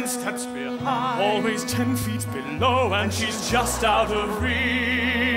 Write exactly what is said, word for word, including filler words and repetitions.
ten steps behind, always ten feet below, and she's just out of reach.